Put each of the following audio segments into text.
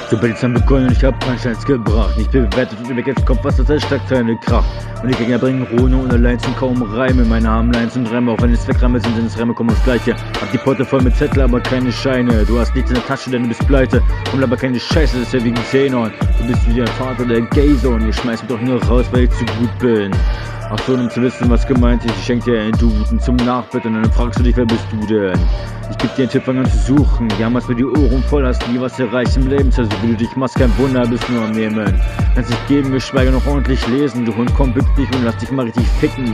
So bei haben begonnen, ich hab Punchlines gebracht. Nicht bewertet und weg, jetzt kommt was, das erstarkt seine Kraft. Und die Gegner bringen Rune ohne Lines und kaum Reime. Meine haben Lines und Reime, auch wenn es Wegreime sind, sind es Reime, kommen aufs Gleiche. Hab die Porte voll mit Zettel, aber keine Scheine. Du hast nichts in der Tasche, denn du bist pleite. Komm aber keine Scheiße, das ist ja wie ein Xenon. Du bist wie der Vater der Gayzone. Ihr schmeißt mich doch nur raus, weil ich zu gut bin. Ach so, um zu wissen, was gemeint ist, ich schenk dir einen Duden zum Nachbitten und dann fragst du dich, wer bist du denn? Ich geb dir einen Tipp, fang an zu suchen. Jammerst mir die Ohren voll, hast nie was erreicht im Leben. Also wie du dich machst, kein Wunder, bist nur am Nehmen. Kannst dich geben, geschweige noch ordentlich lesen. Du Hund, komm, bück dich und lass dich mal richtig ficken.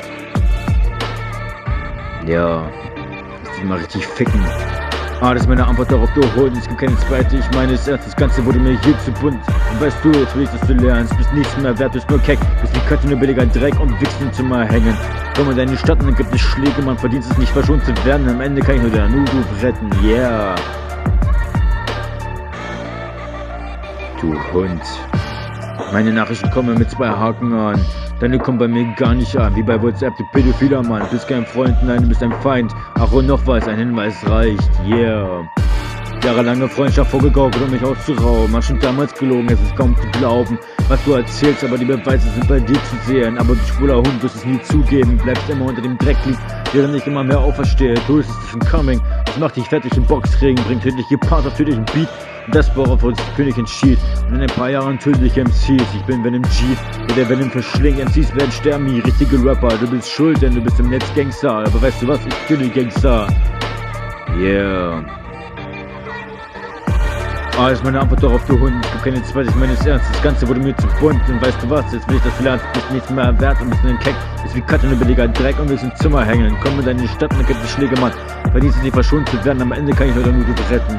Ja, lass dich mal richtig ficken. Das ist meine Antwort darauf, du Hund, es gibt keine zweite, ich meine es ernst, das Ganze wurde mir hier zu bunt. Und weißt du, jetzt will ich, dass du lernst, bist nichts mehr wert, bist nur keck, bist wie Katze, nur billiger Dreck und wichst im Zimmer hängen. Komm in deine Stadt und dann gibt es Schläge, man verdient es nicht verschont zu werden, am Ende kann ich nur deinen Nudruf retten, yeah. Du Hund. Meine Nachrichten kommen mit 2 Haken an. Deine kommen bei mir gar nicht an, wie bei WhatsApp, du pädophiler Mann. Du bist kein Freund, nein, du bist ein Feind. Ach und noch was, ein Hinweis reicht, yeah. Jahrelange Freundschaft vorgegaukelt, um mich auszurauben. Hast schon damals gelogen, es ist kaum zu glauben, was du erzählst, aber die Beweise sind bei dir zu sehen. Aber du schwuler Hund wirst es nie zugeben, bleibst immer unter dem Dreck liegen, während ich immer mehr auferstehe. Du ist es schon coming, das macht dich fertig im Boxring, bringt tödliche Parts auf tödlichen Beat. Das worauf uns König entschied. Und in ein paar Jahren tödliche MCs. Ich bin Venom G, der Venom verschlingt. MCs werden sterben wie richtige Rapper. Du bist schuld, denn du bist im Netz Gangster. Aber weißt du was? Ich bin die Gangster. Yeah. Das ist meine Antwort darauf, du Hund. Es gibt keine zweite, ich meine es ernst. Das Ganze wurde mir zu bunt. Und weißt du was? Jetzt will ich, dass du lernst. Bist nichts mehr wert und bist ein Keck. Bist wie Katze, nur billiger Dreck und willst im Zimmer hängen. Komm in deine Stadt und dann gibt es Schläge, Mann. Verdienst du nicht verschont zu werden. Am Ende kann ich nur deinen Nudruf retten.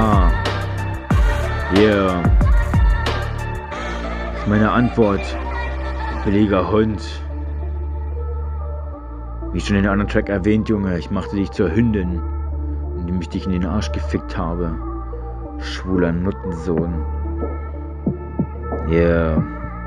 Yeah. Das ist meine Antwort. Billiger Hund. Wie schon in einem anderen Track erwähnt, Junge, ich machte dich zur Hündin, indem ich dich in den Arsch gefickt habe. Schwuler Nuttensohn. Yeah.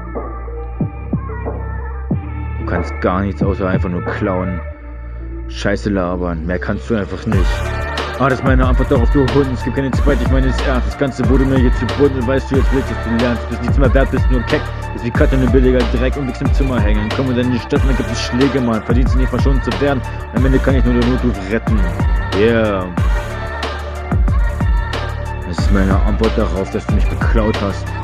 Du kannst gar nichts außer einfach nur klauen. Scheiße labern. Mehr kannst du einfach nicht. Das ist meine Antwort darauf, du Hund. Es gibt keine zweite, ich meine es ernst. Das Ganze wurde mir jetzt zu bunt und weißt du, jetzt willst du lernst. Bist nichts mehr wert, bist nur keck. Bist wie Katze, nur billiger Dreck und willst im Zimmer hängen. Komm in deine Stadt und dann gibt es Schläge, Mann. Verdienst du nicht verschont zu werden. Am Ende kann ich nur den Notruf retten. Yeah. Das ist meine Antwort darauf, dass du mich beklaut hast.